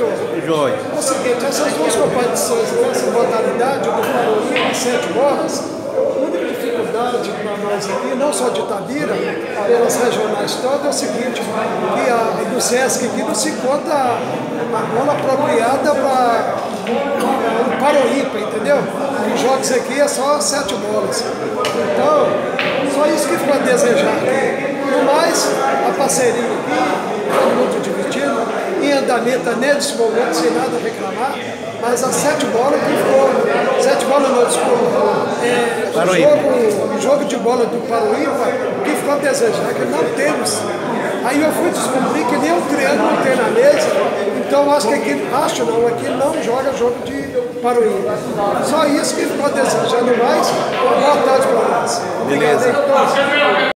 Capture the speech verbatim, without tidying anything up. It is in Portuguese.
Joia. É o seguinte, essas duas competições nessa modalidade, o do Parolim e sete bolas, a única dificuldade para nós aqui, não só de Itabira, pelas regionais todas, é o seguinte, que a do Sesc aqui não se encontra a bola apropriada para o Paroímpa, entendeu? Os jogos aqui é só sete bolas. Então, só isso que ficou a desejar aqui. No mais, a parceria aqui, todo mundo divertido, em andamento nesse momento, sem nada a reclamar, mas as sete bolas que ficou, sete bolas não, desculpa, é, o, jogo, o jogo de bola do Paroímpa, que ficou a desejar, que não temos. Aí eu fui descobrir que nem um triângulo tem na mesa, então acho que aqui, acho não, aqui não joga jogo de Paroímpa. Só isso que ficou desejando mais, boa tarde para nós. Beleza. Obrigado,